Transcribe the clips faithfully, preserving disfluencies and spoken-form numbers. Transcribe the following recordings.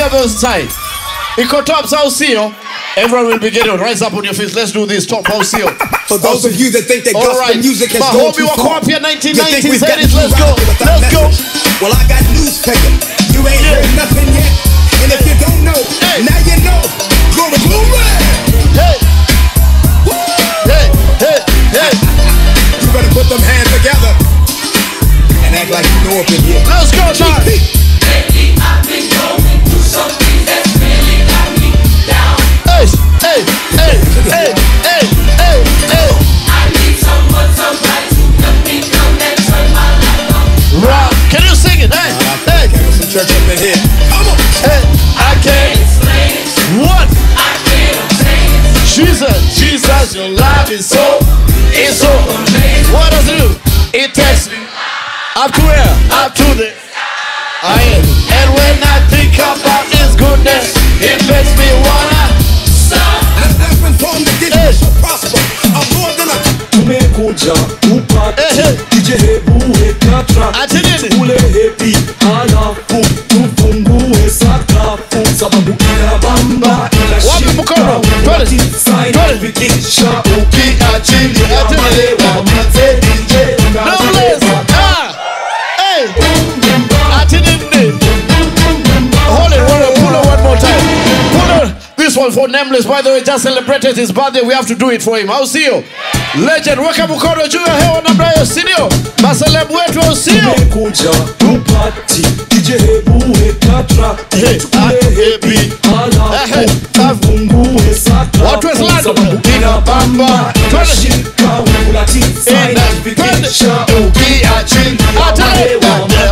the other side. Iko top Sausio. Everyone will be getting rise up on your feet. Let's do this top Sausio. For those of you that think that gospel right. music has My gone homie too walk far, up here nineteen you think we've nineties. gotten too Let's go. rowdy with our Let's go. message? Well, I got news for you. You ain't Yeah. heard nothing yet. And if you don't know, Hey. now you know. Glory, glory. Hey. Hey. Hey. Hey. You better put them hands together and act like you know up in here. Let's go now. Lately I've been going through something that's really got me down. Hey. Hey. Hey. Hey. Hey. Hey. Hey. I need someone, somebody to help me come and turn my life on. Rock. Can you sing it? Hey. Hey. Got some church up in here. Come on. Hey. I can't. Explain it, What? I can't obtain it. Jesus, Jesus, your love is so, it's so amazing. What does it do? It takes me up to where? Up to the I am. And when I think about His goodness, it makes me wanna stop. I've I've been formed to get Hey. you to prosper. I'm more than a Tumekuja upate Eh, eh. ije hebu weka track Ati nini? ule happy halafu tufungue sakafu sababu inabamba Wapi mkono? Twende. Twende. kisha Ukiachili ati nini? Nameless. Ah. Hey. Ati nini? Hold it, hold it, pull it one more time. Pull it. This one for Nameless. By the way, just celebrated his birthday. We have to do it for him. I'll see you. Legend, weka mkono juu ya hewa namna hiyo, si ndio? Maselebu wetu au sio? tumekuja upate ije hebu weka track Hey, ah, happy. Eh, halafu eh, tufungue sakafu Watu wa Islando. sababu inabamba Twende. shika ulati Inapandisha ukiachili ati nini?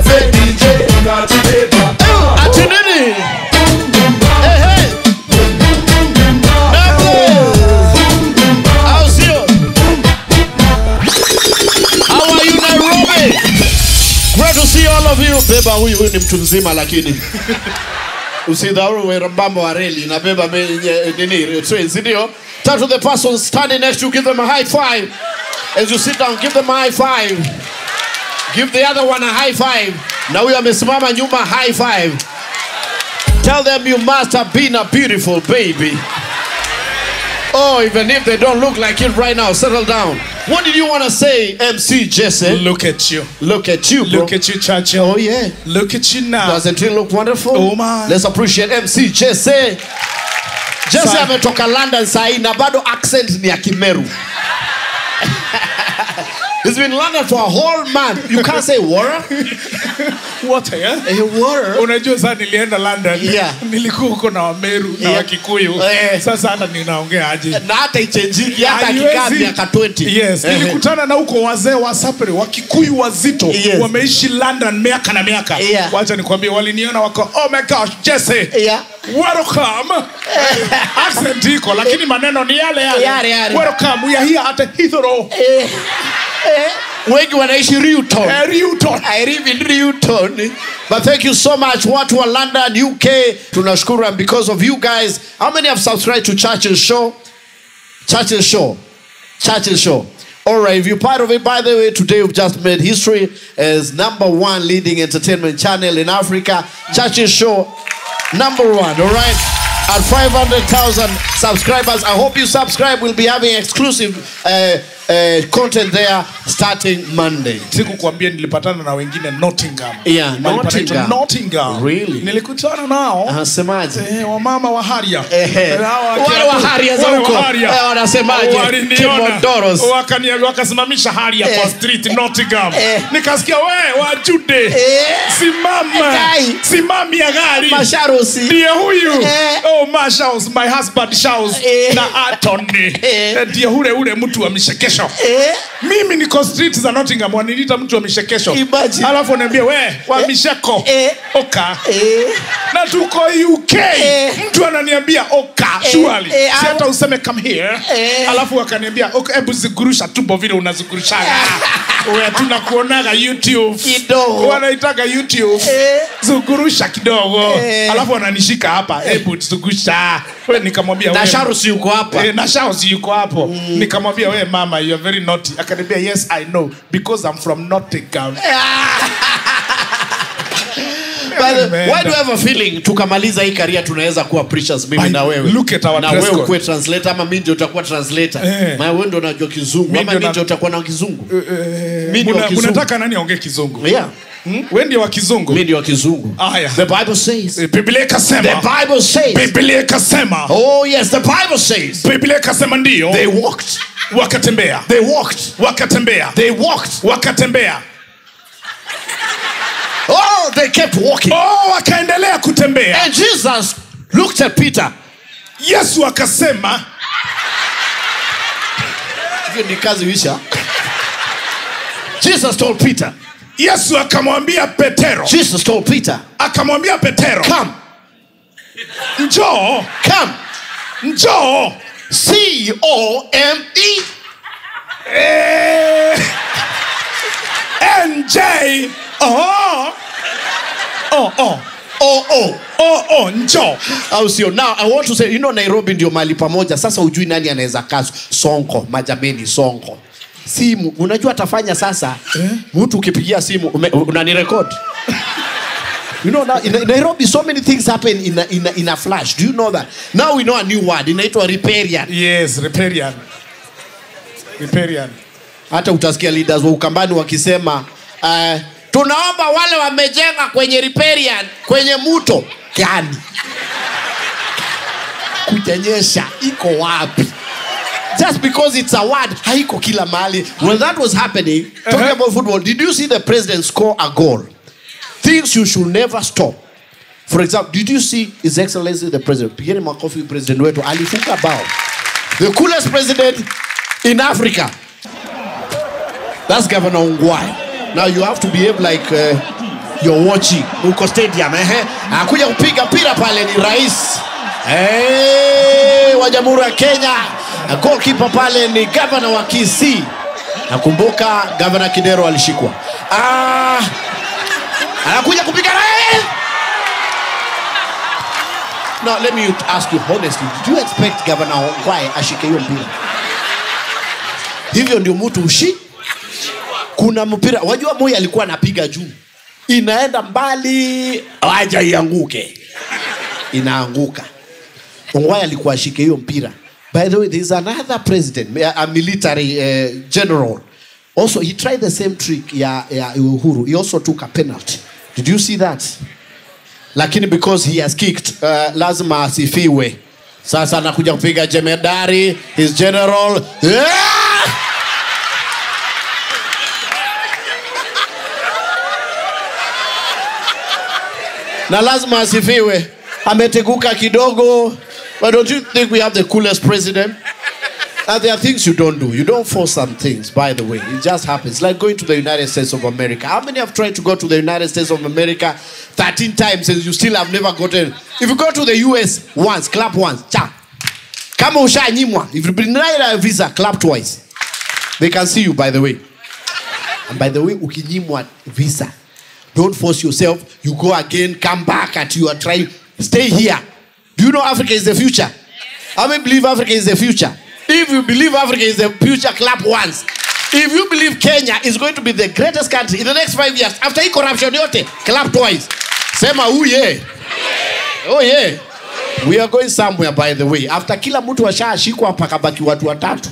Ati nini? Hey, hey. Nameless. Au sio? How are you, Nairobi? Great to see all of you. Beba huyu huyu ni mtu mzima lakini usidharau wewe mbamba wa reli na beba me- nye- nini train, si ndio? Turn to the person standing next to you, give them a high five. As you sit down, give them a high five. Give the other one a high five. Na huyu amesimama nyuma, high five. Tell them you must have been a beautiful baby. Oh, even if they don't look like it right now, settle down. What did you want to say, M C Jesse? Look at you. Look at you, bro. Look at you, Churchill. Oh, yeah. Look at you now. Doesn't he look wonderful? Oh, man. Let's appreciate M C Jesse. Jesse Sa- ametoka London sahi na bado accent ni ya Kimeru. He's been in London for a whole month. You can't say water. What, eh? Eh, water. Unajua sasa nilienda London. Yeah. Nilikuwa huko na Wameru na Yeah. Wakikuyu. Eh. Sasa hata ninaongea aje? Na hata ichenjiki hata akikaa Haiwezi. miaka twenty. Yes, Eh, nilikutana na huko wazee wa Sapere, Wakikuyu wazito, Yes. wameishi London miaka na miaka. Yeah. Wacha nikwambie, waliniona wako, oh my gosh, Jesse. Yeah. Welcome. Accent iko lakini maneno ni yale yale. Yale yale. Welcome, we are here at Heathrow. Eh, eh, wengi wanaishi Reuton. Eh, Reuton. I live in Reuton. But thank you so much. Watu wa London, U K, tunashukuru, and because of you guys, how many have subscribed to Churchill's show? Churchill's show. Churchill's show. All right, if you're part of it, by the way, today we've just made history as number one leading entertainment channel in Africa. Churchill's show, number one, all right? At five hundred thousand subscribers. I hope you subscribe. We'll be having exclusive uh, uh, content there starting Monday. Siku kuambia nilipatana na wengine Nottingham. Yeah, Mahali Nottingham. panaitwa Nottingham. Really? Nilikutana nao. Anasemaje? Eh, wamama wa Haria. Ehe. Eh, hawa Wale wa Haria za wale huko. wa Haria. Eh, wanasemaje? Waliniona. Kimodoros. Wakani- Wakasimamisha Haria Eh. kwa street Nottingham. Eh. Nikasikia we wa Jude. Eh. Simama. Dai. Simami ya gari. Masharusi. Ndiye huyu. Eh. Oh, Marshalls, my husband Charles Eh. na Attorney. Eh. Eh, Ndiye ule ule mtu wa mishekesho. Eh? Mimi niko street za Nottingham, waniniita mtu wa mishekesho. Imagine. Alafu niambie we wa misheko. Eh. Oka. Eh? Na tuko U K. Eh. Mtu ananiambia oka, Eh. surely. Eh, Si ah. hata useme come here. Eh. Alafu akaniambia okay, hebu zigurusha tumbo vile unazigurushaga. Wewe tunakuonaga YouTube. Kidogo. Wanaitaga YouTube. Eh. Zugurusha kidogo. Eh. Alafu ananishika hapa, hebu zugusha. Wewe nikamwambia Na wewe. Sharusi yuko hapa. Eh, na Charles yuko hapo. Nikamwambia we mama, you are very naughty. Akaniambia yes I know because I'm from Nottingham. But why do you have a feeling tukamaliza hii career tunaweza kuwa preachers mimi na wewe? Look at our na wewe ukuwe translator ama mimi ndio utakuwa translator. Eh. Na wewe ndio unajua kizungu ama mimi ndio utakuwa na kizungu. Mimi ndio kizungu. Unataka nani aongee kizungu? Yeah. Hmm? Wewe ndio wa kizungu. Mimi ndio wa kizungu. Aya. The Bible says. Biblia ikasema. The Bible says. Biblia ikasema. Oh yes, the Bible says. Biblia ikasema ndio. They walked. Wakatembea. They walked. Wakatembea. They walked. Wakatembea. Oh, they kept walking. Oh, wakaendelea kutembea. And Jesus looked at Peter. Yesu akasema. Hiyo ni kazi wisha. Jesus told Peter. Yesu akamwambia Petero. Jesus told Peter. Akamwambia Petero. Come. Njoo. Come. Njoo. C O M E. Eh. N J. Oh. Oh oh. Oh oh. Oh oh, njoo. Au sio? Now I want to say, you know Nairobi ndio mahali pamoja. Sasa ujui nani anaweza kazo. Sonko, majameni Sonko. Simu, unajua atafanya sasa. Eh? Mtu ukipigia simu unanirecord. You know now in, in Nairobi so many things happen in a, in a, in a flash. Do you know that? Now we know a new word. Inaitwa riparian. Yes, riparian. Riparian. Hata utasikia leaders wa Ukambani wakisema uh, tunaomba wale wamejenga kwenye riparian kwenye mto gani? Kunyesha iko wapi? Just because it's a word haiko kila mahali. When that was happening, talking uh-huh. about football, did you see the president score a goal? Things you should never stop. For example, did you see His Excellency the President, Pierre Makofi President wetu alifunga bao. The coolest president in Africa. That's Governor Ongwae. Now you have to behave like uh, you're watching Uko Stadium. Eh? Akuja kupiga mpira pale ni rais. Eh, wa Jamhuri ya Kenya. Goalkeeper pale ni Governor wa Kisii. Nakumbuka Governor Kidero alishikwa. Ah, anakuja kupiga rais. Now let me ask you honestly, did you expect Governor Ongwae ashike hiyo mpira? Hivyo ndio mtu ushi? Kuna mpira, wajua Moi alikuwa anapiga juu. Inaenda mbali, haja ianguke. Inaanguka. Ongwae alikuwa ashike hiyo mpira. By the way, there is another president, a military uh, general. Also, he tried the same trick ya, ya Uhuru. He also took a penalty. Did you see that? Lakini because he has kicked, uh, lazima asifiwe. Sasa anakuja kupiga jemedari, his general. Yeah! Na lazima asifiwe. Ameteguka kidogo. But don't you think we have the coolest president? And there are things you don't do. You don't force some things, by the way. It just happens. Like going to the United States of America. How many have tried to go to the United States of America thirteen times and you still have never gotten? If you go to the U S once, clap once. Cha. Kama ushanyimwa. If you bring a visa, clap twice. They can see you, by the way. And by the way, ukinyimwa visa. Don't force yourself. You go again, come back at you are trying. Stay here. Do you know Africa is the future? How many believe Africa is the future? If you believe Africa is the future, clap once. If you believe Kenya is going to be the greatest country in the next five years, after hii corruption yote, clap twice. Sema, oh yeah. Oh yeah. We are going somewhere, by the way. After kila mtu washashikwa pakabaki watu watatu.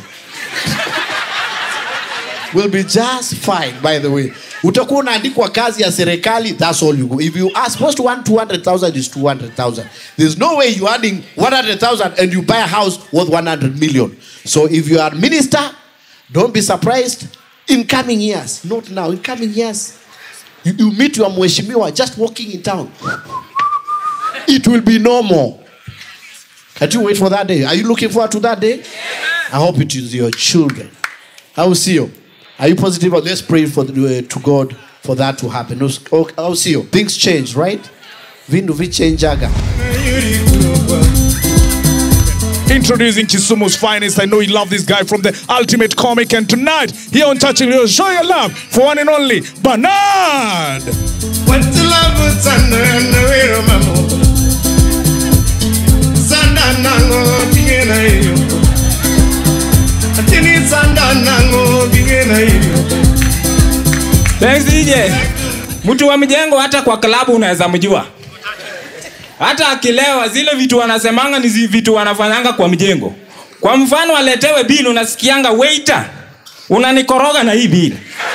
We'll be just fine, by the way. Utakuwa unaandikwa kazi ya serikali, that's all you go. If you are supposed to want two hundred thousand, it's two hundred thousand. There's no way you're adding one hundred thousand and you buy a house worth one hundred million. So if you are minister, don't be surprised in coming years. Not now, in coming years. You, you meet your mheshimiwa just walking in town. It will be normal. Can't you wait for that day? Are you looking forward to that day? I hope it is your children. I will see you. Are you positive? Let's pray for the, uh, to God for that to happen. I'll see you. Things change, right? Vindu vichenjaga. Introducing Kisumu's finest. I know you love this guy from the Ultimate Comic. And tonight, here on Touching Real, show your love for one and only Bernard. What the love was under and the way of my mother. Sandanango, Tigena. Thanks, D J. Mtu wa mjengo hata kwa klabu unaweza mjua. Hata akilewa zile vitu wanasemanga ni vitu wanafanyanga kwa mjengo. Kwa mfano aletewe bill unasikianga waiter unanikoroga na hii bill.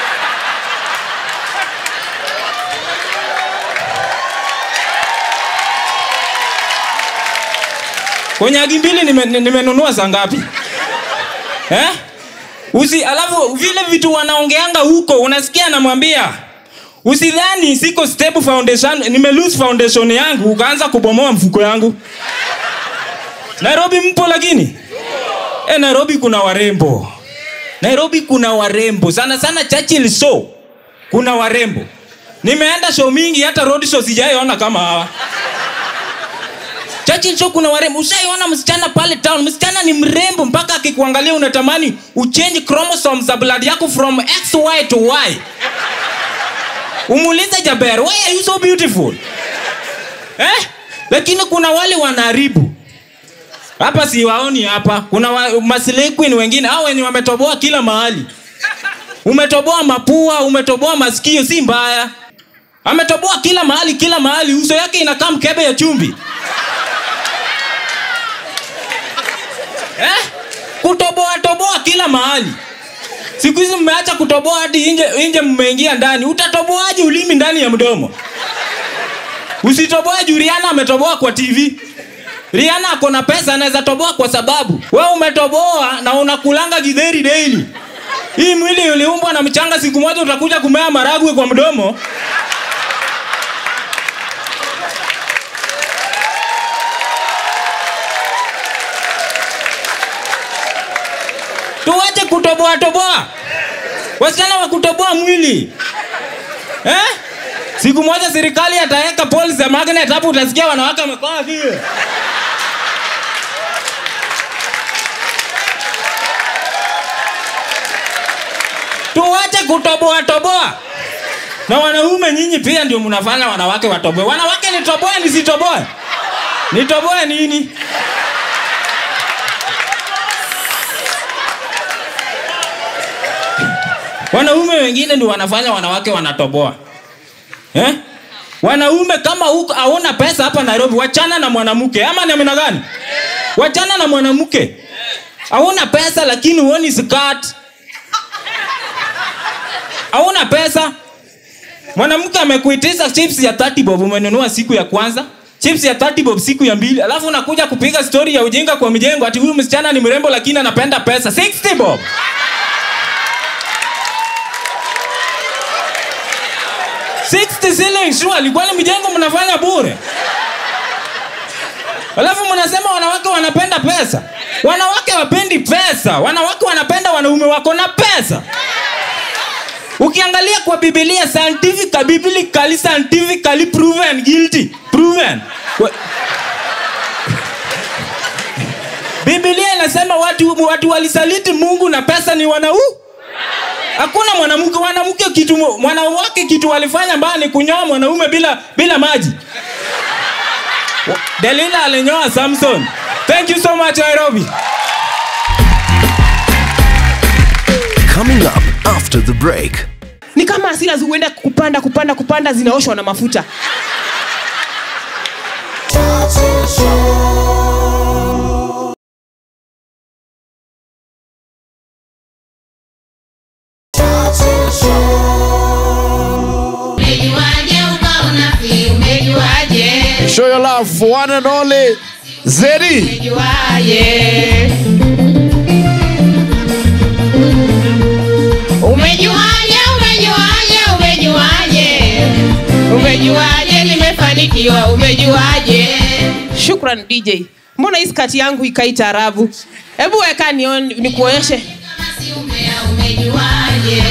Konyagi mbili nimenunua nime saa ngapi? Eh? Usi alafu vile vitu wanaongeanga huko unasikia namwambia usidhani siko stable foundation nime lose foundation yangu ukaanza kubomoa mfuko yangu. Nairobi mpo lakini? Eh, Nairobi kuna warembo. Nairobi kuna warembo. Sana sana Churchill show. Kuna warembo. Nimeenda show mingi hata road show sijaiona kama hawa. Churchill show kuna warembo. Ushaiona msichana pale town. Msichana ni mrembo mpaka akikuangalia unatamani uchange chromosomes za blood yako from X Y to Y. Umuulize Jaber, why are you so beautiful? Eh? Lakini kuna wale wanaharibu. Hapa si waoni hapa. Kuna wa, maslay queen wengine hao wenye wametoboa kila mahali. Umetoboa mapua, umetoboa masikio si mbaya. Ametoboa kila mahali, kila mahali. Uso yake inakaa mkebe ya chumvi. Eh? Kutoboa toboa kila mahali. Siku hizi mmeacha kutoboa hadi nje nje mmeingia ndani. Utatoboaje ulimi ndani ya mdomo? Usitoboe juu Rihanna ametoboa kwa T V. Rihanna ako na pesa anaweza toboa kwa sababu wewe umetoboa na unakulanga githeri daily. Hii mwili uliumbwa na mchanga, siku moja utakuja kumea maragwe kwa mdomo. Tuache kutoboa toboa. Wasichana wa kutoboa mwili. Eh? Siku moja serikali ataweka police za magnet hapo utasikia wanawake wamekaa vile. Tuache kutoboa toboa. Na wanaume nyinyi pia ndio mnafanya wanawake watoboe. Wanawake nitoboe nisitoboe? Nitoboe nini? Wanaume wengine ndio wanafanya wanawake wanatoboa. Eh? Wanaume kama huko hauna pesa hapa Nairobi, wachana na mwanamke. Ama ni amina gani? Wachana na mwanamke. Hauna pesa lakini uoni skirt. Hauna pesa. Mwanamke amekuitisha chips ya thirty bob umenunua siku ya kwanza, chips ya thirty bob siku ya mbili, alafu unakuja kupiga story ya ujinga kwa mjengo ati huyu msichana ni mrembo lakini anapenda pesa sixty bob. sixty shillings tu alikuwa ni mjengo mnafanya bure. Alafu mnasema wanawake wanapenda pesa. Wanawake wapendi pesa. Wanawake wanapenda wanaume wako na pesa. Ukiangalia kwa Biblia scientific biblically scientifically proven guilty. Proven. Biblia inasema watu watu walisaliti Mungu na pesa ni wanaume. Hakuna mwanamke mwanamke kitu mwanawake kitu walifanya mbaya ni kunyoa mwanaume bila bila maji. Delila alinyoa Samson. Thank you so much Nairobi. Coming up after the break. Ni kama hasira zuenda kupanda kupanda kupanda zinaoshwa na mafuta. Show your love for one and only Zedi. Umejuaje? Umejuaje, umejuaje, umejuaje? Umejuaje nimefanikiwa, umejuaje? Shukran D J. Mbona hii skati yangu ikaita Arabu? Hebu weka nione nikuonyeshe. Umejuaje?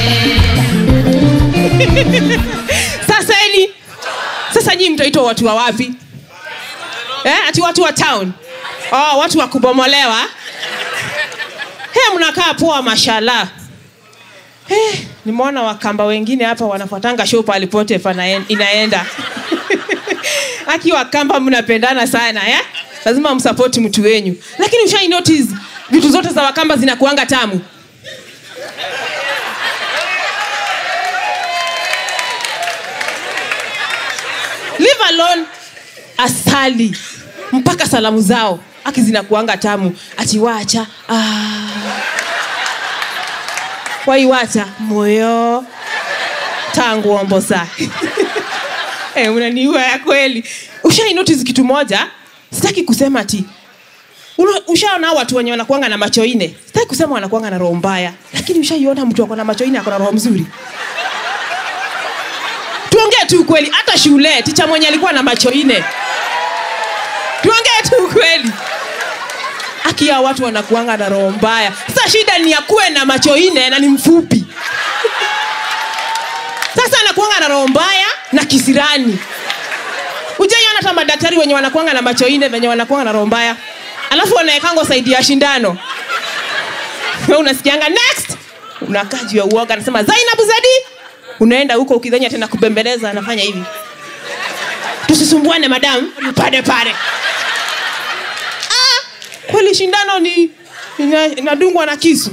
Sasa eli sasa nyinyi mtaitwa watu wa wapi? Eh, ati watu wa town. Oh, watu wa kubomolewa. He, mnakaa poa mashallah. Eh, nimeona wakamba wengine hapa wanafuatanga show palipote inaenda. Aki wakamba mnapendana sana, eh? Lazima msupport mtu wenyu. Lakini ushai notice vitu zote za wakamba zinakuanga tamu. leave alone asali mpaka salamu zao akizina kuanga tamu ati wacha ah wai wacha moyo tangu ombosa. Eh, unaniua ya kweli. Ushai notice kitu moja? Sitaki kusema ati ushaona watu wenye wanakuanga na macho ine. Sitaki kusema wanakuanga na roho mbaya, lakini ushaiona mtu akona macho ine akona roho mzuri? Tuongee tu kweli, hata shule ticha mwenye alikuwa na macho ine. Tuongee tu kweli. Akia watu wanakuanga na roho mbaya. Sasa shida ni akuwe na macho ine na ni mfupi. Sasa anakuanga na roho mbaya na kisirani. Ujaiona hata madaktari wenye wanakuanga na macho ine wenye wanakuanga na roho mbaya. Alafu wanaekango saidi ya shindano. Wewe unasikianga next. Unakaa juu ya uoga anasema Zainab Zadi. Unaenda huko ukidhania tena kubembeleza anafanya hivi. Tusisumbuane madam, pade pade. Ah, kweli shindano ni inadungwa na kisu.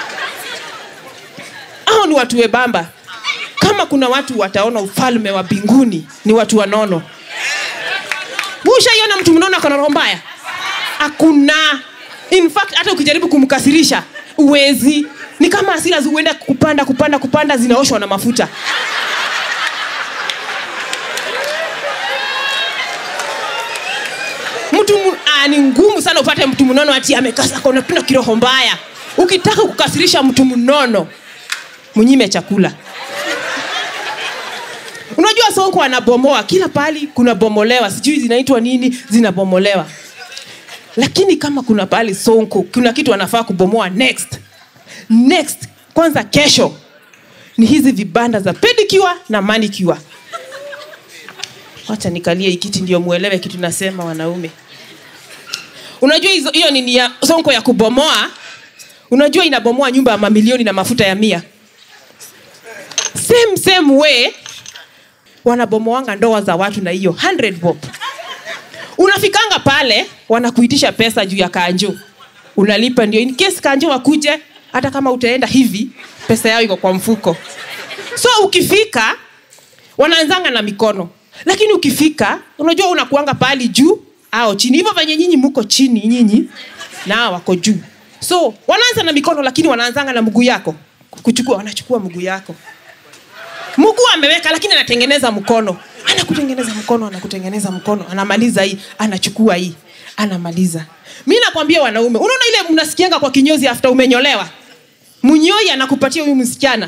Hao ni watu webamba. Kama kuna watu wataona ufalme wa binguni ni watu wanono. Ushaiona mtu mnono akona roho mbaya? Hakuna. In fact hata ukijaribu kumkasirisha uwezi. Ni kama hasira zuenda kupanda kupanda kupanda zinaoshwa na mafuta. Mtu ah, ni ngumu sana upate mtu mnono ati amekasa kuna tuna kiroho mbaya. Ukitaka kukasirisha mtu mnono mnyime chakula. Unajua Sonko anabomoa kila pali kuna bomolewa, sijui zinaitwa nini, zinabomolewa. Lakini kama kuna pali Sonko kuna kitu anafaa kubomoa next. Next kwanza kesho ni hizi vibanda za pedicure na manicure. Wacha nikalie ikiti ndio muelewe kitu nasema wanaume. Unajua hizo hiyo nini ya Sonko ya kubomoa? Unajua inabomoa nyumba ya mamilioni na mafuta ya mia. Same same way wanabomoanga ndoa za watu na hiyo one hundred bob. Unafikanga pale wanakuitisha pesa juu ya kanjo. Unalipa ndio in case kanjo wakuje hata kama utaenda hivi pesa yao iko kwa mfuko. So ukifika wanaanzanga na mikono. Lakini ukifika unajua unakuanga pale juu au chini. Hivyo venye nyinyi mko chini nyinyi na wako juu. So wanaanza na mikono lakini wanaanzanga na mguu yako. Kuchukua wanachukua mguu yako. Mguu ameweka lakini anatengeneza mkono. Anakutengeneza mkono, anakutengeneza mkono, anamaliza hii, anachukua hii, anamaliza. Mimi nakwambia wanaume, unaona ile mnasikianga kwa kinyozi after umenyolewa? Mnyoi anakupatia huyu msichana.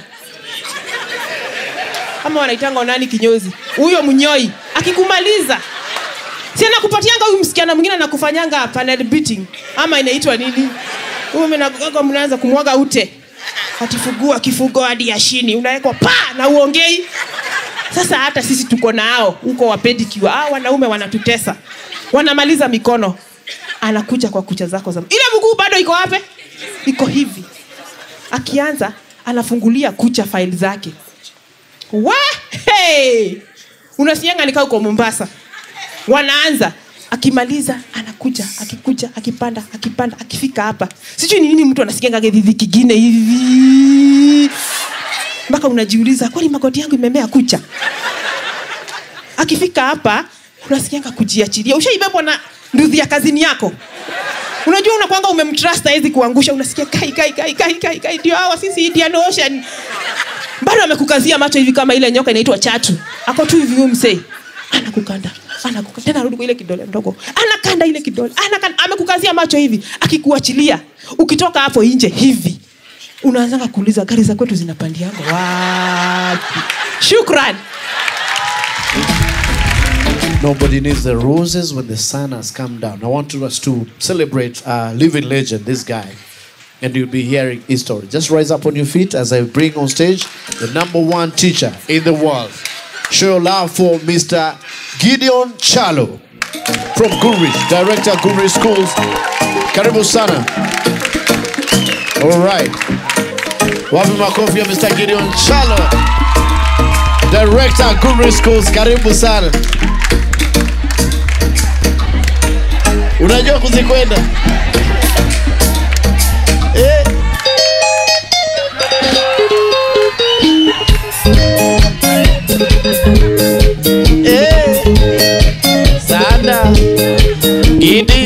Kama wanaitanga nani kinyozi? Huyo mnyoi akikumaliza si anakupatianga huyu msichana mwingine anakufanyanga panel beating ama inaitwa nini? Huyo mnagogo mnaanza kumwaga ute. Atifugua kifugo hadi ya chini unawekwa pa na uongei. Sasa hata sisi tuko nao huko wa pedicure. Ah, wanaume wanatutesa. Wanamaliza mikono. Anakuja kwa kucha zako za. Ile mguu bado iko wapi? Iko hivi. Akianza anafungulia kucha file zake. Wa hey! Unasianga nikaa uko Mombasa. Wanaanza akimaliza anakuja akikuja akipanda akipanda akifika hapa. Sijui ni nini mtu anasikianga gedhi kingine hivi. Mpaka unajiuliza kwani magoti yangu imemea kucha? Akifika hapa unasikianga kujiachilia. Ushaibebwa na nduthi ya kazini yako. Unajua unakuanga umemtrust hizi kuangusha unasikia kai kai kai kai kai kai ndio hawa sisi Indian Ocean. Bado amekukazia macho hivi kama ile nyoka inaitwa chatu. Ako tu hivi umse. Anakukanda. Anakukanda tena rudi kwa ile kidole ndogo. Anakanda ile kidole. Anakanda amekukazia macho hivi akikuachilia. Ukitoka hapo nje hivi. Unaanza kuuliza gari za kwetu zinapandianga wapi? Shukran. Nobody needs the roses when the sun has come down. I want us to celebrate a living legend, this guy. And you'll be hearing his story. Just rise up on your feet as I bring on stage the number one teacher in the world. Show your love for Mister Gideon Chalo from Gurish, director Gurish Schools. Karibu sana. All right. Wapi makofi ya Mister Gideon Chalo, director Gurish Schools. Karibu sana. Unajua kuzikwenda? Eh. Eh. Gidi.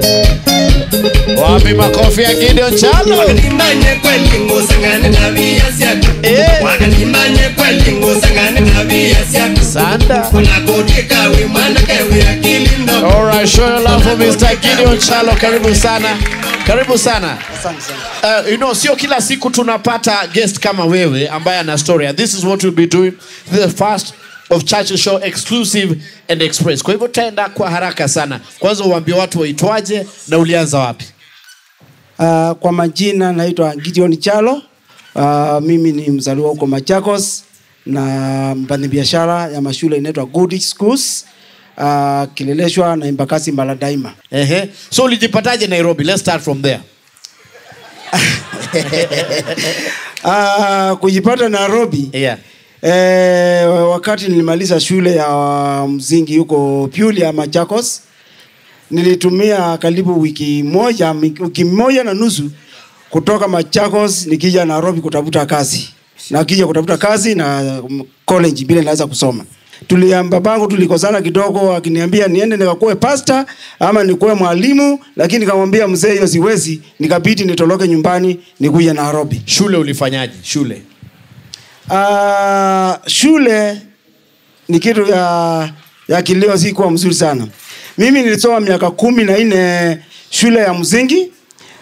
Wapi makofi ya Gideon Chalo? Wakanimanye kweli ngosangane na via siaka. Eh. Wakanimanye kweli ngosangane na via siaka. Sanda. Wanakotika wimana kewe akili ndo. Alright, show your love for Mister Gideon Chalo. Karibu sana. Karibu sana. Asante sana. Uh, you know, sio kila siku tunapata guest kama wewe ambaye ana story. And this is what we'll be doing. The first of Churchill Show exclusive and express. Kwa hivyo tutaenda kwa haraka sana. Kwanza uambie watu waitwaje na ulianza wapi? Uh, kwa majina naitwa Gideon Chalo. Uh, mimi ni mzaliwa huko Machakos na mfanyabiashara ya mashule inaitwa Good Schools. Uh, kileleshwa na Embakasi Maladaima. Ehe. So ulijipataje Nairobi? Let's start from there. uh, kujipata Nairobi. Yeah. Eh, wakati nilimaliza shule ya msingi huko Pulia Machakos, nilitumia karibu wiki moja, wiki moja na nusu kutoka Machakos nikija Nairobi kutafuta kazi. Na kija kutafuta kazi na college bila naweza kusoma. Tuliamba bangu tulikosana kidogo, akiniambia niende nikakuwe pastor ama nikuwe mwalimu, lakini nikamwambia mzee hiyo siwezi, nikabidi nitoroke nyumbani nikuje Nairobi. Shule ulifanyaje? Shule. Uh, shule ni kitu ya ya kileo si kwa mzuri sana. Mimi nilisoma miaka kumi na nne shule ya msingi.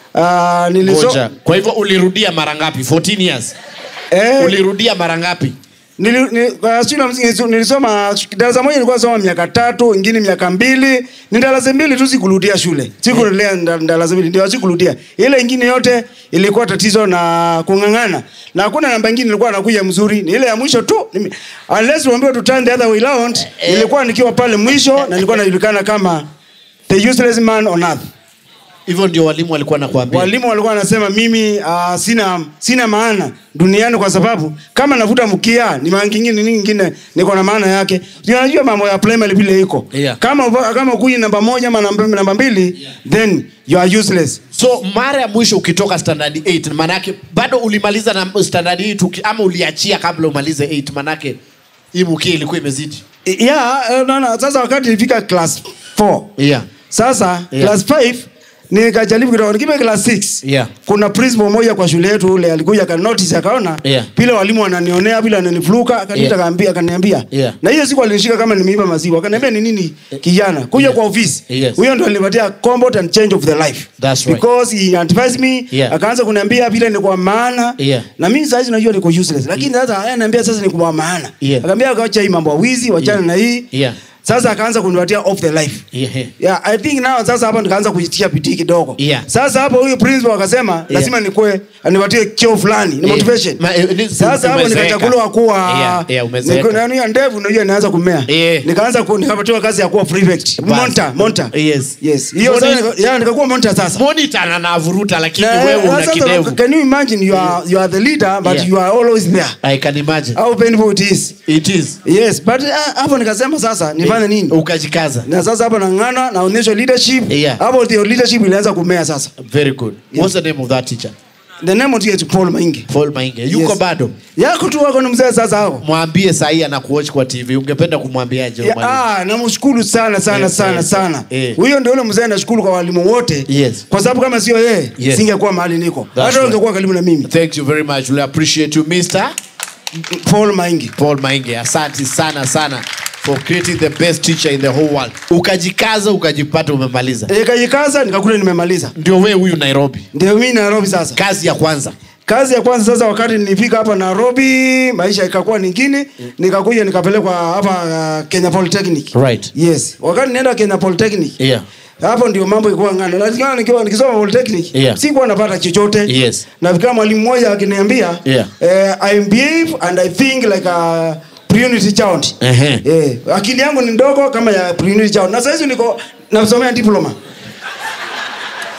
Uh, nilisoma. Kwa hivyo ulirudia mara ngapi? fourteen years. Eh, ulirudia mara ngapi? Nili, nili, kwa shule ya msingi nilisoma darasa moja nilikuwa nasoma miaka tatu, ingine miaka mbili. Ni darasa mbili tu sikurudia shule. Sikurudia darasa mbili ndio sikurudia. Ile ingine yote ilikuwa tatizo na kungangana. Na hakuna namba nyingine ilikuwa nakuja mzuri. Ni ile ya mwisho tu. Unless uambiwe to turn the other way around, nilikuwa nikiwa pale mwisho na nilikuwa najulikana kama the useless man on earth. Hivyo ndio walimu walikuwa nakuambia. Walimu walikuwa wanasema mimi uh, sina sina maana duniani kwa sababu kama navuta mkia ni maana nyingine nyingine niko na maana yake. Unajua mambo ya primary vile iko. Yeah. Kama kama kuji namba moja ama namba namba mbili, yeah, then you are useless. So mara ya mwisho ukitoka standard eight maana yake bado ulimaliza na standard eight ama uliachia kabla umalize eight maana yake hii mkia ilikuwa imezidi. Yeah, no no, sasa wakati nilifika class four. Yeah. Sasa yeah, class five nikajaribu kidogo nikiwa class six. Yeah. Kuna principal mmoja kwa shule yetu ule alikuja ka notice akaona yeah, bila walimu wananionea bila wananifluka akaniita yeah, kaambia akaniambia. Yeah. Na hiyo siku alinishika kama nimeiba maziwa. Akaniambia ni nini kijana? Kuja yeah, kwa ofisi. Yes. Huyo ndo alinipatia comfort and change of the life. That's right. Because he advised me, yeah, akaanza kuniambia bila ni kwa maana. Yeah. Na mimi sasa najua niko useless. Lakini sasa ananiambia sasa ni kwa maana. Yeah. Akaniambia akaacha hii mambo ya wizi, wachana yeah, na hii. Yeah. Sasa akaanza kunipatia off the life. Yeah. Yeah, I think now sasa hapa nikaanza kujitia bidii kidogo. Yeah. Sasa hapo huyu principal akasema yeah, lazima nikue anipatie cheo fulani, ni motivation. Yeah. Ma, uh, sasa hapo nikachaguliwa kuwa yeah, yeah, umezeeka. Niko nani ndevu unajua inaanza kumea. Yeah. Nikaanza nikapatiwa kazi ya kuwa prefect. Monitor, monitor. Yes. Yes. Hiyo sasa yeah, nikakuwa monitor sasa. Monitor na navuruta lakini wewe una kidevu. Can you imagine you are you are the leader but yeah, you are always there. I can imagine. How painful it is. It is. Yes, but hapo uh, nikasema sasa nifanye nini? Ukajikaza. Na sasa hapo nangana naonyesha leadership. Yeah. Hapo the leadership ilianza kumea sasa. Very good. Yeah. What's the name of that teacher? The name of it is Paul Mainge. Paul Mainge. Yuko yes, bado? Yako tu wako ni mzee sasa hao. Mwambie saa hii anakuwatch kwa T V. Ungependa kumwambiaje yeah, ah, namshukuru sana sana yeah, sana yeah, sana. Huyo yeah, ndio yule mzee anashukuru kwa walimu wote. Yes. Kwa sababu kama sio yeye, yes, singekuwa mahali niko. Hata ungekuwa karibu na mimi. Thank you very much. We appreciate you Mister Paul Mainge. Paul Mainge. Asante sana sana for creating the best teacher in the whole world. Ukajikaza ukajipata umemaliza. Eh, kajikaza nikakule nimemaliza. Ndio wewe huyu Nairobi. Ndio mimi Nairobi sasa. Kazi ya kwanza. Kazi ya kwanza sasa wakati nilifika hapa Nairobi, maisha ikakuwa nyingine, mm, nikakuja nikapelekwa hapa uh, Kenya Polytechnic. Right. Yes. Wakati nenda Kenya Polytechnic. Yeah. Hapo ndio mambo ilikuwa ngana. Lazima nikiwa nikisoma Polytechnic, yeah, sikuwa napata chochote. Yes. Na vika mwalimu mmoja akiniambia, yeah, eh, I behave and I think like a pre-unity child. Uh -huh. Eh, akili yangu ni ndogo kama ya pre-unity child. Na sasa hizo niko nasomea diploma.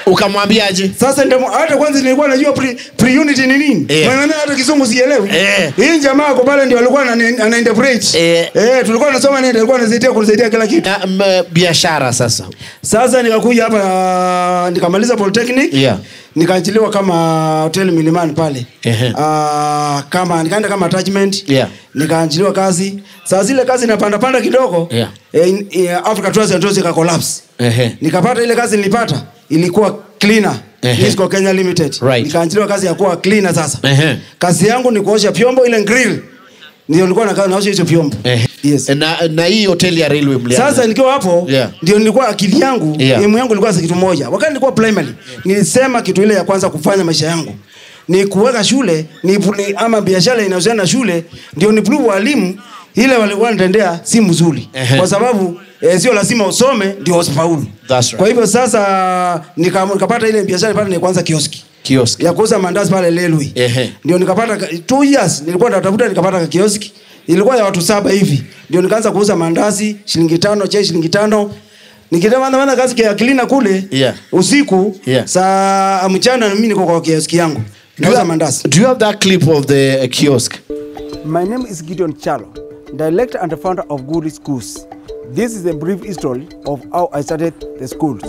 Ukamwambiaje? Sasa ndio hata kwanza nilikuwa najua pre, pre unit ni nini. Eh. Maana hata Kizungu sielewi. Eh. Hii jamaa kwa pale ndio alikuwa ana ana interpret. Eh. Eh, tulikuwa tunasoma nini, alikuwa anasaidia kunisaidia kila kitu. Na m- biashara sasa. Sasa nikakuja hapa nikamaliza Polytechnic. Yeah. Nikaajiliwa kama hotel Milimani pale. Ehe. Ah, kama nikaenda kama attachment. Yeah. Nikaajiliwa kazi. Sasa zile kazi napanda panda kidogo. Yeah. Eh, eh, Africa Trust and Tours ika collapse. Ehe. Nikapata ile kazi nilipata ilikuwa cleaner. Ehe. Nisco Kenya Limited. Right. Nikaajiliwa kazi ya kuwa cleaner sasa. Ehe. Kazi yangu ni kuosha vyombo ile grill. Ndio nilikuwa nakaa naosha hizo vyombo. Ehe. Yes. Na na hii hoteli ya railway mlianza. Sasa nikiwa hapo Yeah. ndio nilikuwa akili yangu, Yeah. elimu yangu ilikuwa kitu moja. Wakati nilikuwa primary, nilisema kitu ile ya kwanza kufanya maisha yangu ni kuweka shule, ni, ni ama biashara inayohusiana na shule, ndio ni prove walimu ile walikuwa wanatendea si mzuri. Ehe. Kwa sababu eh, sio lazima usome ndio usifaulu. That's right. Kwa hivyo sasa nika- nikapata ile biashara pale, ni kwanza kioski Kioski. ya kuuza mandazi pale Lelwi. Ehe. Ndio nikapata ka- two years nilikuwa natafuta, nikapata ka kioski. Ilikuwa ya watu saba hivi. Ndio nikaanza kuuza mandazi shilingi tano, chai shilingi tano. Nikitaka maana kazi ya cleaner kule Yeah. usiku Yeah. saa mchana mimi niko kwa kioski yangu. Do you, Nauza have, mandazi. do you have that clip of the uh, kiosk? My name is Gideon Chalo, director and founder of Good Schools. This is a brief history of how I started the schools.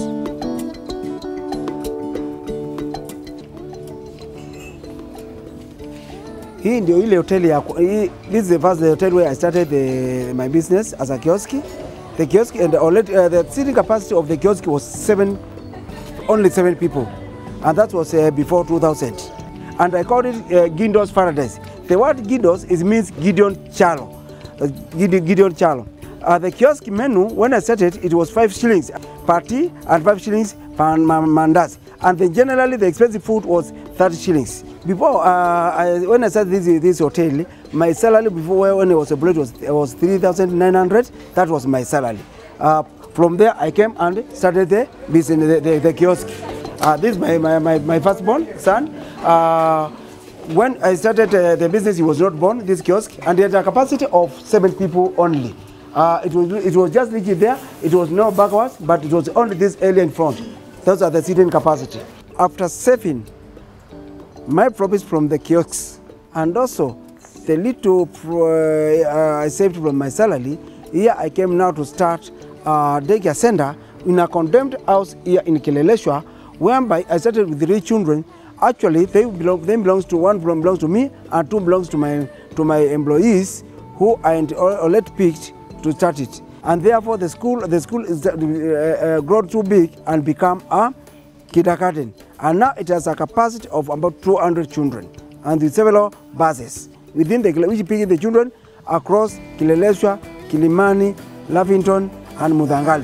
Hii ndio ile hoteli ya hii, this is the first hotel where I started the, my business as a kiosk. The kiosk and already, uh, the seating capacity of the kiosk was seven, only seven people, and that was uh, before two thousand. And I called it uh, Gindo's Paradise. The word Gindo's is means Gideon Chalo, uh, Gideon, Gideon Chalo. Uh, the kiosk menu, when I started, it was five shillings per tea and five shillings per ma- mandas. And then generally the expensive food was thirty shillings. Before, uh, I, when I started this, this hotel, my salary before when I was employed was, was three thousand nine hundred. That was my salary. Uh, from there, I came and started the business, the, the, the kiosk. Uh, this is my, my, my, my firstborn son. Uh, when I started uh, the business, he was not born, this kiosk, and it had a capacity of seven people only. Uh, it, was, it was just reaching there, it was no backwards, but it was only this area in front. Those are the seating capacity. After saving my profits from the kiosks and also the little pro, uh, I saved from my salary, here I came now to start a daycare center in a condemned house here in Kileleshwa, whereby I started with three children. Actually, they belong, they belongs to one belongs to me and two belongs to my to my employees, who I already picked to start it. And therefore, the school the school is uh, uh, grown too big and become a kindergarten. And now it has a capacity of about two hundred children and with several buses within the which pick the children across Kileleshwa, Kilimani, Lavington, and Mudhangali.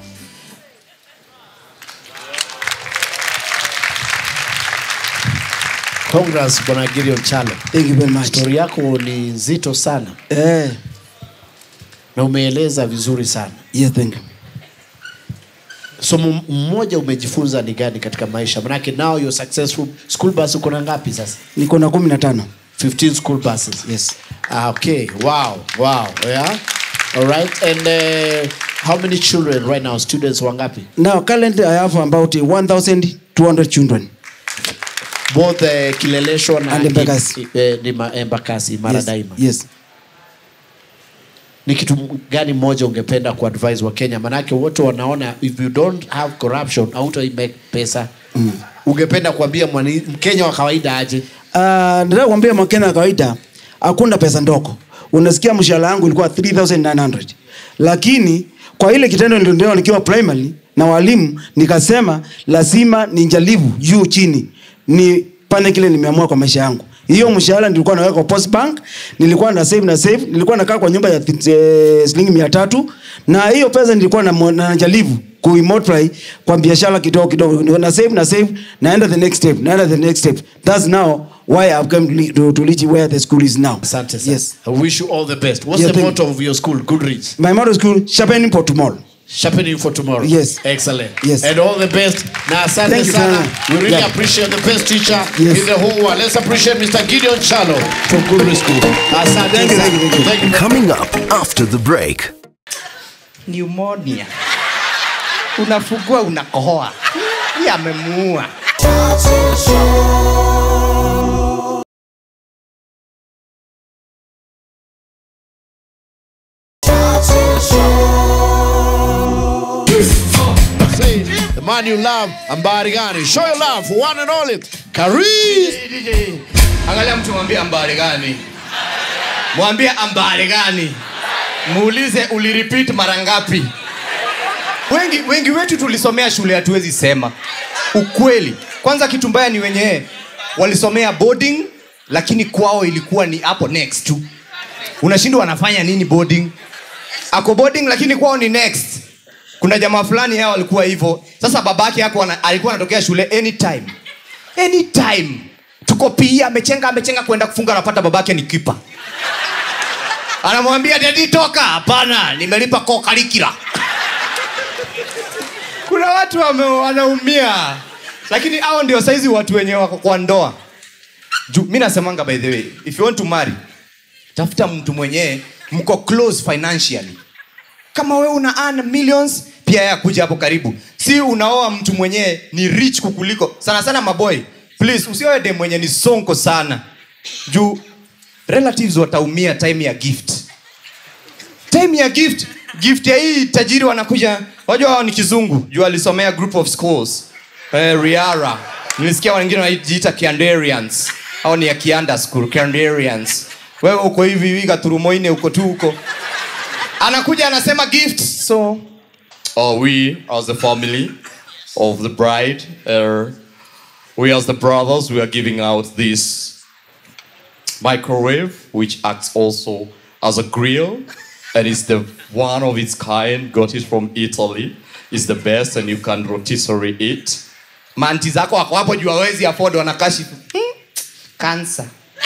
Congrats Bwana Gideon Chalo. Thank you very much. Story yako ni nzito sana. Eh, Na umeeleza vizuri sana. yes, thank you. So m- mmoja umejifunza ni gani katika maisha? Manake now you're successful. School bus uko na ngapi sasa? Niko na kumi na tano. fifteen school buses. Yes. Ah, okay. Wow. Wow. Yeah. All right. And uh, how many children right now? Students wangapi? Now currently I have about one thousand two hundred children. Both uh, Kileleshwa na And Embakasi. eh, ni ma- Embakasi Mara Yes. Daima. Yes. Ni kitu gani moja ungependa kuadvise wa Kenya? Manake wote wanaona if you don't have corruption hauta make pesa. Mm. Ungependa kuambia mwani Mkenya wa kawaida aje? Ah, uh, nataka kuambia Mkenya wa kawaida hakuna pesa ndogo. Unasikia mshahara wangu ilikuwa three thousand nine hundred. Lakini kwa ile kitendo ndio ndio nikiwa primary na walimu nikasema lazima ninjaribu juu chini. Ni pande kile nimeamua kwa maisha yangu. Hiyo mshahara nilikuwa naweka kwa Post Bank, nilikuwa na save na save, nilikuwa nakaa kwa nyumba ya uh, shilingi mia tatu na hiyo pesa nilikuwa na najaribu kuimultiply kwa biashara kidogo kidogo, na save na save, naenda the next step, naenda the next step. That's now why I've come to, to reach where the school is now. Asante sana. Yes. I wish you all the best. What's Yeah, the thank motto of your school? Goodreads. My motto school, sharpening for tomorrow. Sharpening for tomorrow. Yes. Excellent. Yes. And all the best. Na asante Thank you sana. sana. We really Yeah. appreciate the best teacher Yes. in the whole world. Let's appreciate Mister Gideon Chalo from Goodreads School. Asante Thank you, sana. thank you, thank you. Thank you. Coming up after the break. Pneumonia. Unafugua unakohoa. Pia amemuua. Say, the man you love, Ambari Gani. Show your love for one and only. Kareem. Angalia mtu mwambie Ambari Gani. Mwambie Ambari Gani. Muulize ulirepeat mara ngapi. Wengi wengi wetu tulisomea shule hatuwezi sema ukweli. Kwanza kitu mbaya ni wenyewe walisomea boarding lakini kwao ilikuwa ni hapo next tu. Unashindwa wanafanya nini boarding? Ako boarding lakini kwao ni next. Kuna jamaa fulani hao walikuwa hivyo. Sasa babake yako alikuwa anatokea shule anytime. Anytime. Tuko pia amechenga amechenga kwenda kufunga, anapata babake ni kipa. Anamwambia daddy toka. Hapana, nimelipa kokalikira. Kuna watu wanaumia. Lakini hao ndio saizi watu wenye wako kwa ndoa. Mimi nasemanga by the way, if you want to marry, tafuta mtu mwenye mko close financially. Kama wewe una earn millions, pia ya kuja hapo karibu. Si unaoa mtu mwenye ni rich kukuliko. Sana sana maboy, please usioe dem mwenye ni sonko sana. Juu relatives wataumia time ya gift. Time ya gift, gift ya hii tajiri wanakuja. Wajua hao ni kizungu. Juu alisomea group of schools. Eh, Riara. Nilisikia wengine wanajiita Kiandarians. Hao ni ya Kianda school, Kiandarians. Wewe uko hivi hivi Gaturumoine uko tu uko. Anakuja anasema gift. So Uh, we as the family of the bride, uh, we as the brothers, we are giving out this microwave which acts also as a grill, and it's the one of its kind. Got it from Italy. It's the best, and you can rotisserie it. manti zako wako hapo juu hawezi afford wanakashifu. Hmm? Cancer.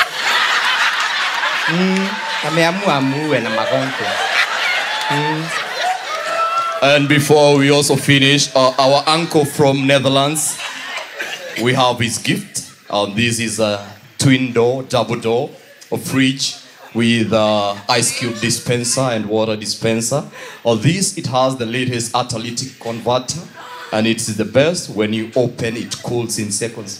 Mm, ameamua muwe na magonjwa. Mm. And before we also finish, uh, our uncle from Netherlands, we have his gift. Um, this is a twin door, double door, a fridge with uh, ice cube dispenser and water dispenser. On this, it has the latest catalytic converter, and it's the best. When you open, it cools in seconds.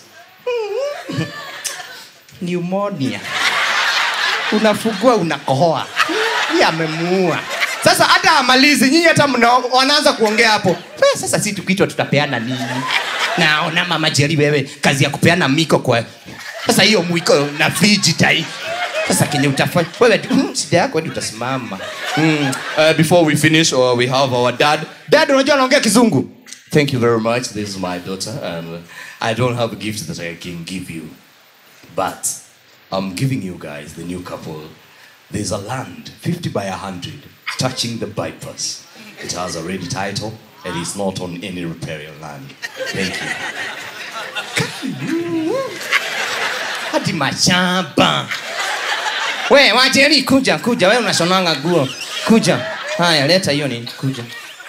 Pneumonia. Unafugua unakohoa. Yeye amemuua. Sasa hata amalizi nyinyi hata wanaanza kuongea hapo. Eh, sasa sisi tukiitwa tutapeana nini? Naona mama Jerry wewe kazi ya kupeana miko kwa. Sasa hiyo mwiko na fidget. Sasa kenye utafanya wewe shida yako hadi utasimama. Mm. Uh, before we finish, uh, we have our dad. Dad unajua anaongea kizungu. Thank you very much. This is my daughter, and uh, I don't have a gift that I can give you, but I'm giving you guys, the new couple. There's a land, fifty by one hundred, touching the bypass. It has a ready title, and it's not on any riparian land. Thank you. Hadi mashamba. We, wajeri kuja, kuja. Wewe unashonanga nguo. Kuja. Haya, leta hiyo nini? Kuja.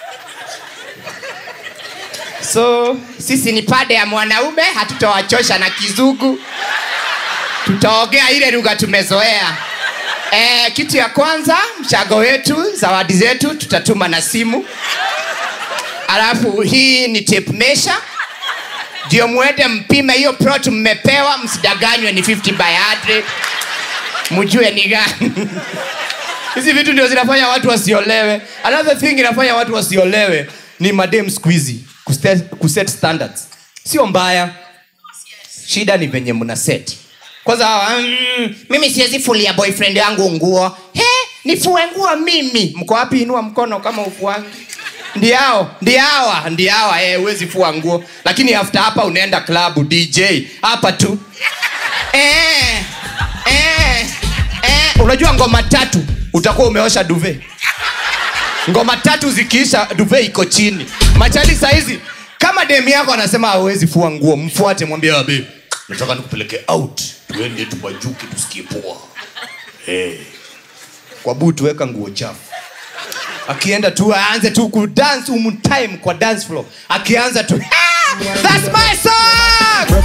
So, sisi ni pade ya mwanaume, hatutawachosha na kizungu. Tutaongea ile lugha tumezoea. Eh, kitu ya kwanza, mchago wetu, zawadi zetu tutatuma na simu. Alafu hii ni tape measure. Ndio muende mpime hiyo plot mmepewa, msidanganywe ni fifty by one hundred. Mjue ni gani. Hizi vitu ndio zinafanya watu wasiolewe. Another thing inafanya watu wasiolewe ni madem squeezy, kuset, kuset standards. Sio mbaya. Shida ni venye mna set. Kwanza mm, mimi siwezi fulia boyfriend yangu nguo. He, nifue nguo mimi. Mko wapi inua mkono kama ufuangi? Ndiao, ndiawa, ndiawa eh huwezi fua nguo. Lakini after hapa unaenda club D J. Hapa tu. Eh. Eh. Eh, unajua ngoma tatu utakuwa umeosha duvet. Ngoma tatu zikiisha duvet iko chini. Machali saizi kama demi yako anasema hawezi fua nguo, mfuate mwambie babe, nataka nikupeleke out. Tuende tubajuke tusikie poa. Eh. Hey. Kwa butu weka nguo chafu. Akienda tu aanze tu ku dance um time kwa dance floor. Akianza tu that's my song.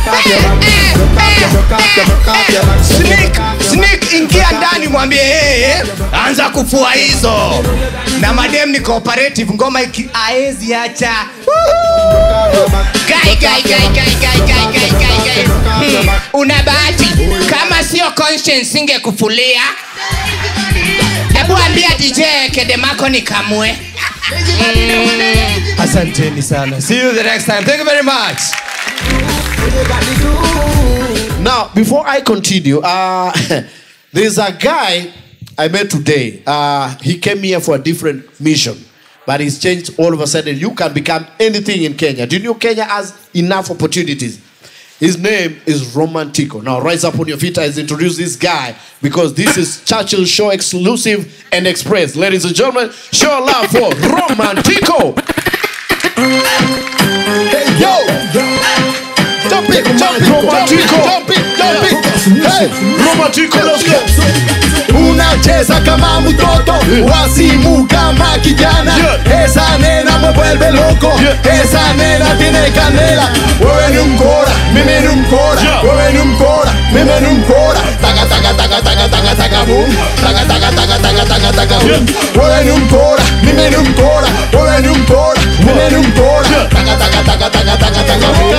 Sneak, sneak ingia ndani mwambie hey, anza kufua hizo. Na madem ni cooperative ngoma iki aezi acha. Gai, gai, gai, gai, gai, gai, gai, gai, gai. Hmm. Una bahati kama sio conscience singekufulia. Hebu ambia D J Kedemako nikamue. Mm. Asanteni sana. See you the next time. Thank you very much. Now, before I continue, uh, there's a guy I met today. Uh, he came here for a different mission, but he's changed all of a sudden. You can become anything in Kenya. Do you know Kenya has enough opportunities? His name is Romantico. Now, rise up on your feet as I introduce this guy because this is Churchill Show exclusive and express. Ladies and gentlemen, show love for Romantico. Hey, yo! Jump it, jump it, Romantico. jump it, jump it. Hey, Romantico, let's go. Unacheza kama mtoto, wasimu kama kijana. Esa nena me vuelve loco, esa nena tiene canela. Wewe ni mkora, mimi ni mkora. Wewe ni mkora, mimi ni mkora. Taga taga taga taga taga taga boom. Taga taga taga taga taga taga boom. Wewe ni mkora, mimi ni mkora. Wewe ni mkora, mimi ni mkora. Taga taga taga taga taga taga boom.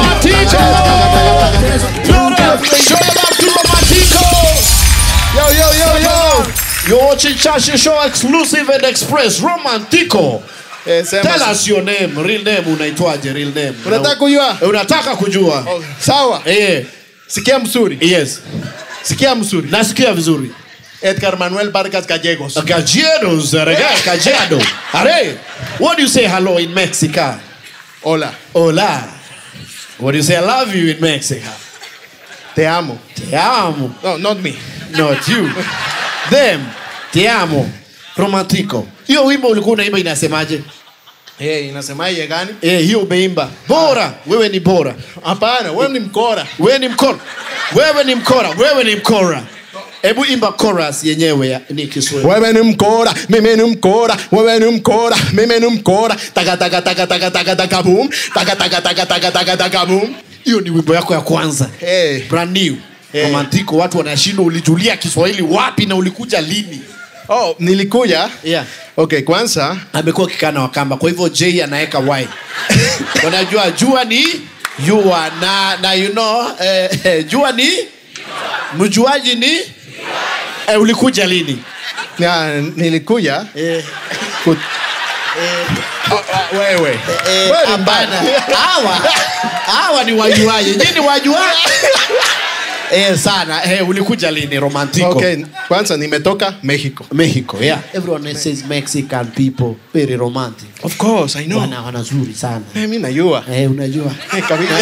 Show love to Romantico. Yo yo yo yo. You're watching Churchill Show exclusive and express. Romantico. Eh, sema- Tell us your name, real name. Unaitwaje real name? Unataka kujua? Unataka kujua? Oh, sawa. Eh. Sikia mzuri. Yes. Sikia mzuri. Nasikia vizuri. Edgar Manuel Vargas Gallegos. Gallegos, regal, Callado. Are, what do you say hello in Mexico? Hola. Hola. What do you say I love you in Mexico? Te amo. Te amo. No, not me. Not you. Them. Te amo. Romantico. Hiyo wimbo ulikuwa unaimba inasemaje? Eh, inasemaje gani? Eh, hiyo umeimba. Bora, wewe ni bora. Hapana, wewe ni mkora. Wewe ni mkora. Wewe ni mkora. Wewe ni mkora. Hebu imba chorus yenyewe ya ni Kiswahili. Wewe ni mkora, mimi ni mkora. Wewe ni mkora, mimi ni mkora. Taga taga taga taga taga taga boom. Taga taga taga taga taga taga boom. Hiyo ni wimbo yako ya kwanza. Eh. Brand new. Eh. Romantico, watu wanashindwa ulijulia Kiswahili wapi na ulikuja lini? Oh, nilikuja. Yeah. Okay, kwanza Amekuwa kikana wa kamba. Kwa hivyo J anaweka Y. Unajua jua ni jua na na you know eh, eh, jua ni mjuaji ni eh, ulikuja lini? na nilikuja Eh. kut... Oh, oh, wewe. Eh, Wewe ni hapana. mbaya. Hawa hawa ni wajuaji. Nyinyi wajua? Eh sana. Eh, ulikuja lini Romantico? Okay, kwanza nimetoka Mexico. Mexico, yeah. Everyone says Mexican people very romantic. Of course, I know. Wana wanazuri sana. Eh, mimi najua. Eh, unajua. Eh, kabisa.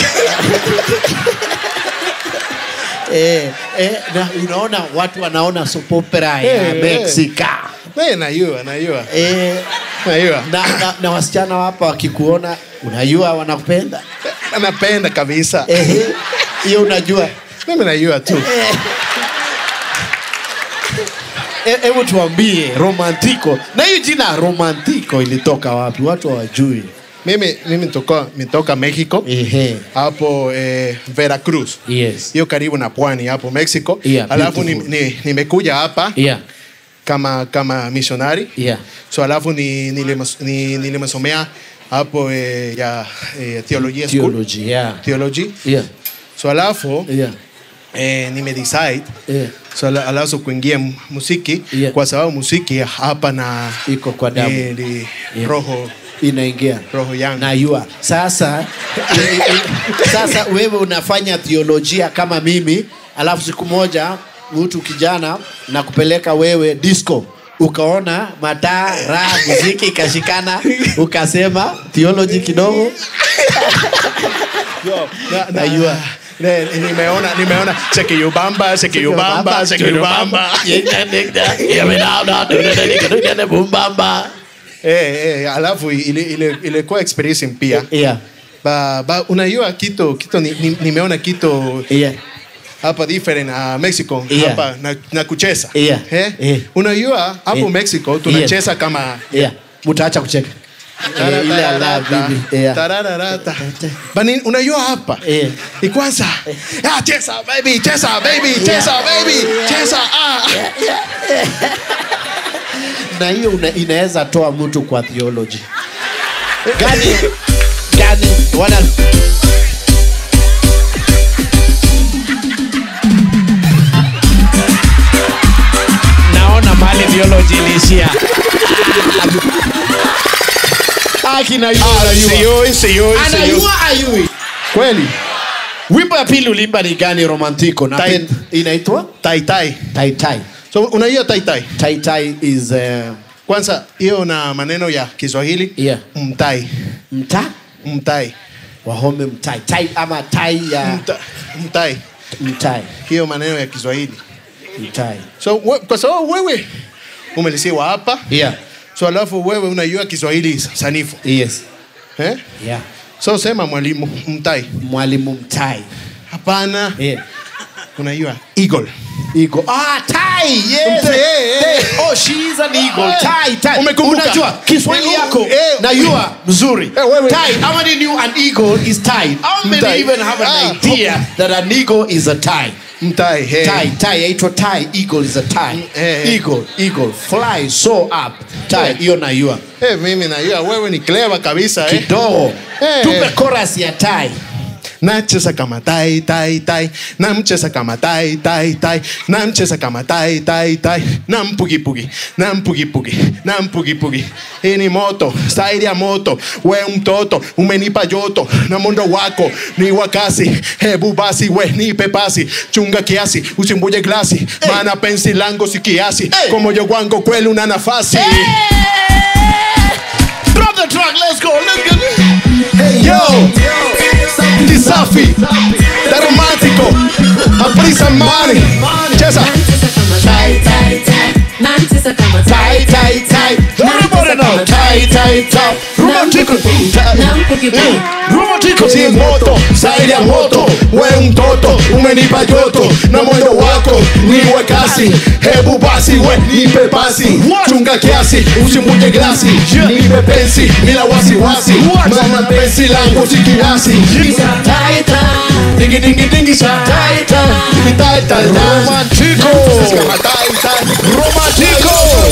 eh, eh, na unaona watu wanaona soap opera ya Eh, Mexico. Eh, najua, najua. Eh, Najua. na, na, na wasichana hapa wakikuona unajua wanakupenda. Anapenda kabisa. Eh, hiyo unajua. Mimi najua tu. Eh, hebu tuambie Romantico. Na hiyo jina Romantico ilitoka wapi? Watu hawajui. Mimi mimi toka mitoka Mexico. Ehe. Hapo eh, Veracruz. Yes. Hiyo karibu na pwani hapo Mexico. Yeah, alafu ni, beautiful. ni, nimekuja hapa Yeah. kama kama missionary. Yeah. So alafu ni nilimes- ni- nilimesomea hapo eh, ya eh, theology school. Theology, yeah. Theology. Yeah. So alafu Yeah. eh, nimedecide Yeah. so ala- alafu kuingia mu- muziki Yeah. kwa sababu muziki hapa na Iko kwa damu. ni, ni Yeah. roho Inaingia. roho yangu. Najua. Sasa sasa wewe unafanya theolojia kama mimi, alafu siku moja mtu kijana na kupeleka wewe disco. Ukaona mataa, raha, muziki ikashikana, ukasema theology kidogo. Yo, na- na- Najua. ne- nimeona nimeona cheki yubamba cheki yubamba cheki yubamba Bumbamba. eh eh alafu ile ile ilikuwa experience pia. Yeah. Ba, ba unajua kitu kitu ni, ni, nimeona kitu Yeah. hapa different uh, Mexico Yeah. hapa na, na kucheza. Yeah. Eh? Yeah. Unajua hapo Yeah. Mexico tunacheza kama Yeah. Mutaacha kucheka. Eh, ile ala bibi. Yeah. Tarararata. Bani unajua hapa Eh. ni kwanza ah cheza baby cheza baby cheza baby cheza ah Na hiyo una- inaweza toa mtu kwa theology. Gani? Gani? Wana lakini ayua Ah, ayua. siyoi, siyoi, siyoi. Anayua ayui. Kweli. Wimbo ya pili ulimba ni gani romantiko? Na Tai- pen- inaitwa Tai tai. Tai Tai. So unaiyo tai tai. Tai Tai is uh, Kwanza hiyo na maneno ya Kiswahili. Yeah. Mtai. mta Mtai. wahome mtai. Tai ama tai ya Mta, mtai. mtai. Hiyo maneno ya Kiswahili. Mtai. So we, kwa sababu wewe umelisiwa hapa. Yeah. So alafu wewe unajua Kiswahili sanifu. Yes. Eh? Yeah. So sema mwalimu mtai. Mwalimu mtai. Hapana. Yeah. Unajua eagle. Eagle. Ah, tai. Yes. Mtai, eh, eh. Oh, she is an eagle. Eh. Tai, tai. Umekumbuka? Unajua Kiswahili Eh, yako eh, na yua mzuri. Eh, wewe. Tai. How many knew an eagle is tied? How many Mtai. even have an Ah, idea that an eagle is a tie? Mtai. Hey. Tai, tai, yaitwa tai. Eagle is a tie. eh. Eagle, eagle. Fly so up. Tai, hiyo na yua. Eh, mimi najua wewe ni clever kabisa eh. Kidogo. Eh. Tupe chorus ya tai. Nacheza kama tai tai tai, namcheza kama tai tai tai, namcheza kama tai tai tai, nampugi pugi, nampugi pugi, nampugi pugi. Hii ni moto, style ya moto. We mtoto umenipa joto na mondo wako ni wakasi. Hebu basi we nipe pasi, chunga kiasi, usimbuje glasi, hey. Maana pensi lango si kiasi, hey. Kwa moyo wangu kweli una nafasi. Hey. Drop the track, let's go. Let's go. Hey yo, Kisafi, the romantico, Aprisa Mani, Chesa. Tai tai tai, nancheza kama tai tai tai. Everybody now, tai tai tai. Romantico, romantico. Si moto, style ya moto. We mtoto umenipa joto na moyo wako ni wakasi. Hebu basi we nipe pasi, chunga kiasi, usimbuje glasi. Nipe pensi bila wasiwasi, maana pensi langu si kiasi. Tai tai, Dingi dingi dingi sa tai tai. tai tai tai. Romantico. Kama tai tai. Romantico.